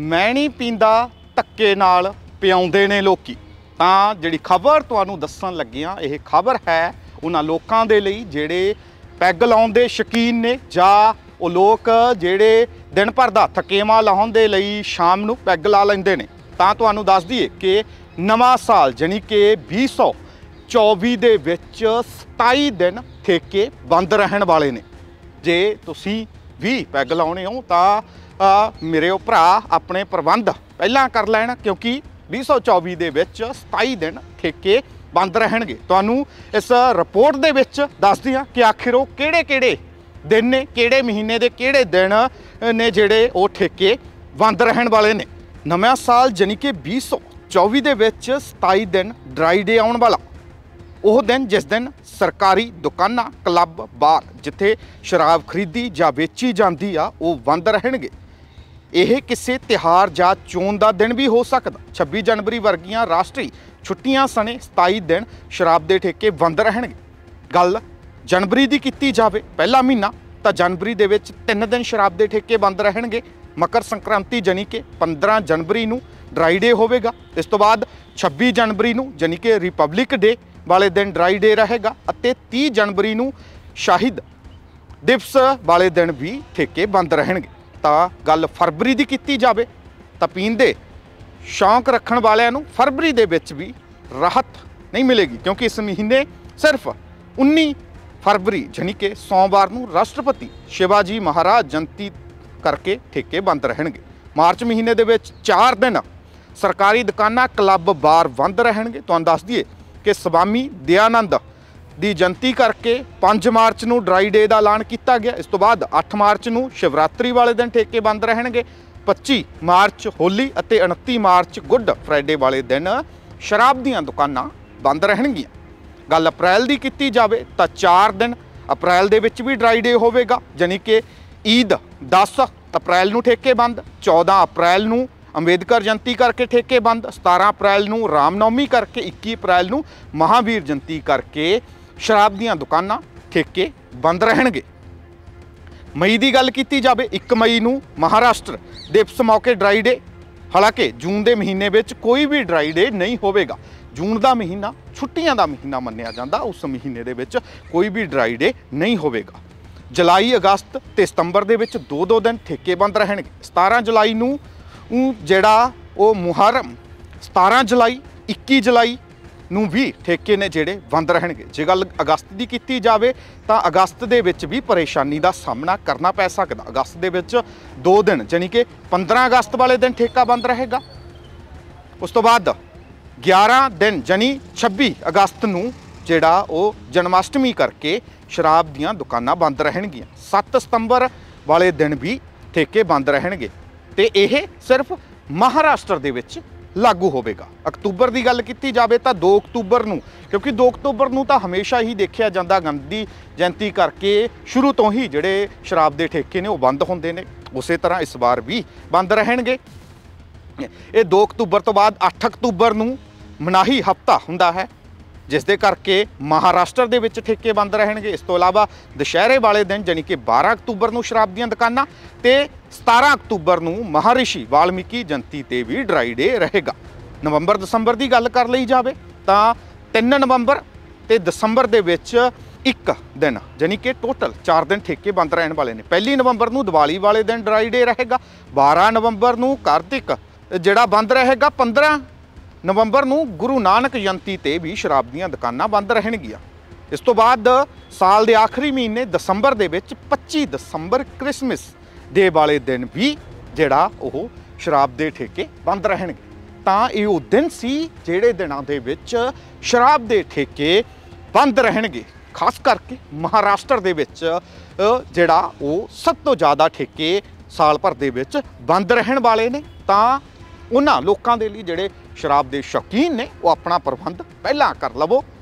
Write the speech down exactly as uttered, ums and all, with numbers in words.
मैं नहीं पींदा धक्के नाल पिआउंदे ने लोकी। तां जिहड़ी खबर तुहानूं दस्सण लगे हां, इह खबर है उन्हां लोकां दे लई जिहड़े पैग लाउण दे शौकीन ने, जां ਉਹ लोग ਜਿਹੜੇ दिन भर ਦਾ थकेवा लाउण ਦੇ ਲਈ शाम ਨੂੰ ਪੈਗ ਲਾ ਲੈਂਦੇ ਨੇ। ਤਾਂ ਤੁਹਾਨੂੰ ਦੱਸ ਦਈਏ ਕਿ ਨਵਾਂ ਸਾਲ ਜਾਣੀ ਕਿ ਵੀਹ ਸੌ ਚੌਵੀ ਦੇ ਵਿੱਚ ਸਤਾਈ ਦਿਨ ਠੇਕੇ ਬੰਦ ਰਹਿਣ ਵਾਲੇ ਨੇ। ਜੇ ਤੁਸੀਂ ਵੀ ਪੈਗ ਲਾਉਣੇ ਹੋ ਤਾਂ ਮੇਰੇ ਉਹ ਭਰਾ ਆਪਣੇ ਪ੍ਰਬੰਧ ਪਹਿਲਾਂ ਕਰ ਲੈਣ, ਕਿਉਂਕਿ ਵੀਹ ਸੌ ਚੌਵੀ ਦੇ ਵਿੱਚ ਸਤਾਈ ਦਿਨ ਠੇਕੇ ਬੰਦ ਰਹਿਣਗੇ। ਤੁਹਾਨੂੰ ਇਸ ਰਿਪੋਰਟ ਦੇ ਵਿੱਚ ਦੱਸਦੇ ਹਾਂ ਕਿ ਆਖਿਰ ਉਹ ਕਿਹੜੇ ਕਿਹੜੇ दिन ने, किहड़े महीने के किहड़े दिन ने जिहड़े वो ठेके बंद रहन वाले ने। नवां साल जानी कि बीस सौ चौबी दे विच सताई दिन ड्राई डे आउण वाला, वो दिन जिस दिन सरकारी दुकानां, क्लब, बार जिथे शराब खरीदी जां बेची जाती आ वो बंद रहणगे। यह किसी तिहार जां चोण का दिन भी हो सकता। छब्बी जनवरी वर्गियां राष्ट्रीय छुट्टियां सने सताई दिन शराब के ठेके बंद रहणगे। गल जनवरी की की जाए पहला महीना तो जनवरी दे विच तीन दिन शराब के ठेके बंद रहणगे। मकर संक्रांति जानी कि पंद्रह जनवरी नूं ड्राई डे होवेगा। इस तो बाद छब्बी जनवरी नूं जानी कि रिपब्लिक डे वाले दिन ड्राई डे रहेगा। अते तीह जनवरी नूं शहीद दिवस वाले दिन भी ठेके बंद रहणगे। तो गल फरवरी की की जाए तो पीण दे शौक रखण वालियां नूं फरवरी दे विच भी राहत नहीं मिलेगी, क्योंकि इस महीने सिर्फ उन्नी फरवरी जानी कि सोमवार नूं राष्ट्रपति शिवाजी महाराज जयंती करके ठेके बंद रहणगे। मार्च महीने दे विच चार दिन सरकारी दुकानां, क्लब, बार बंद रहणगे। तुहानूं दस दईए कि स्वामी दयानंद दी जयंती करके पांच मार्च नूं ड्राई डे का ऐलान किया गया। इस तो बाद अठ मार्च नूं शिवरात्रि वाले दिन ठेके बंद रहणगे। पच्ची मार्च होली अते उनती मार्च गुड फ्राइडे वाले दिन शराब दीआं दुकानां बंद रहणगीआं। गल अप्रैल की की जाए तो चार दिन अप्रैल दे विच भी ड्राई डे होवेगा, यानी कि ईद दस अप्रैल नूं ठेके बंद, चौदह अप्रैल नूं अंबेडकर जयंती करके ठेके बंद, सतारह अप्रैल नूं रामनवमी करके, इक्की अप्रैल नूं महावीर जयंती करके शराब दीआं दुकानां ठेके बंद रहणगे। मई की गल की जाए एक मई नूं महाराष्ट्र दिवस मौके ड्राई डे। हालांकि जून के महीने में कोई भी ड्राई डे नहीं होवेगा। जून का महीना छुट्टियां का महीना मन्निया जाता, उस महीने दे विच कोई भी ड्राई डे नहीं होवेगा। जुलाई, अगस्त ते सितंबर दे विच दो दो दिन ठेके बंद रहणगे। सतारह जुलाई नूं जिहड़ा वो मुहर्रम, सतारह जुलाई, इक्की जुलाई नूं भी ठेके ने जिहड़े बंद रहणगे। जे गल अगस्त की की जाए तो अगस्त दे विच भी परेशानी का सामना करना पै सकदा। अगस्त दे विच दो दिन जानी कि पंद्रह अगस्त वाले दिन ठेका बंद रहेगा। उस तो बाद ग्यारह दिन जानी छब्बी अगस्त नूं जिहड़ा वो जन्माष्टमी करके शराब दीआं दुकानां बंद रहणगीआं। सत्त सितंबर वाले दिन भी ठेके बंद रहणगे ते यह सिर्फ महाराष्ट्र दे विच लागू होवेगा। अक्तूबर की गल की जाए तो दो अक्तूबर नूं, क्योंकि दो अक्तूबर नूं तां हमेशा ही देखा जाता गांधी जयंती करके शुरू तो ही जिहड़े शराब के ठेके ने वो बंद होंदे ने, उस तरह इस बार भी बंद रहणगे। ये दो अक्तूबर तो बाद अठ अक्तूबर नूं मनाही हफ्ता हुंदा है, जिस दे करके महाराष्ट्र दे विच ठेके बंद रहणगे। इस तो इलावा दशहरे वाले दिन यानी कि बारह अक्तूबर नूं शराब दीआं दुकानां ते सतारह अक्तूबर नूं महर्षि वाल्मीकि जयंती ते भी ड्राई डे रहेगा। नवंबर दसंबर की गल कर लई जाए तो तीन नवंबर ते दसंबर दे विच एक दिन यानी कि टोटल चार दिन ठेके बंद रहने वाले ने। पहली नवंबर नूं दिवाली वाले दिन ड्राई डे रहेगा। बारह नवंबर नूं कार्तिक जिहड़ा बंद रहेगा। पंद्रह नवंबर नूं गुरु नानक जयंती ते भी शराब दीआं दुकानां बंद रहणगीआं। इस तो बाद साल के आखिरी महीने दसंबर दे विच पच्ची दसंबर क्रिसमस डे वाले दिन भी जिहड़ा ओह शराब के ठेके बंद रहणगे। तां इह ओह दिन सी जिहड़े दिनां दे विच शराब के ठेके बंद रहणगे। खास करके महाराष्ट्र दे विच जिहड़ा ओह सब तो ज़्यादा ठेके साल भर दे विच बंद रहण वाले ने। तां उन्हां लोकां दे लई जिहड़े शराब के शौकीन ने वो अपना प्रबंध पहलां कर लवो।